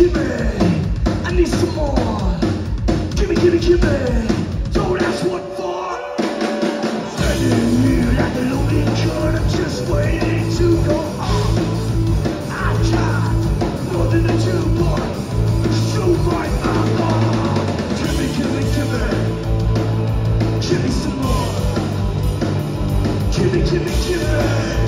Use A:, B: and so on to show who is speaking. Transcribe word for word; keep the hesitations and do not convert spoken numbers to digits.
A: gimme, I need some more. Gimme, gimme, gimme, don't ask what for. Standing here like a lonely gun, I'm just waiting to go on. I tried more than a two part, so right my arm. Gimme, gimme, gimme, gimme some more. Gimme, gimme, gimme.